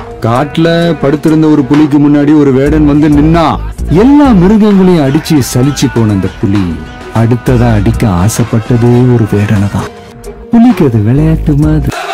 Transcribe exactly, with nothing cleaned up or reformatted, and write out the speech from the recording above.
காட்டுல படுத்திருந்த ஒரு புலிக்கு முன்னாடி ஒரு வேடன் வந்து நின்னா எல்லா மிருகங்களையும் அடிச்சு சலிச்சு போன அந்த புலி அடுத்ததா அடிக்க ஆசைப்பட்டதே ஒரு வேடனை தான். புலிக்கு அது விளையாட்டு மாதிரி.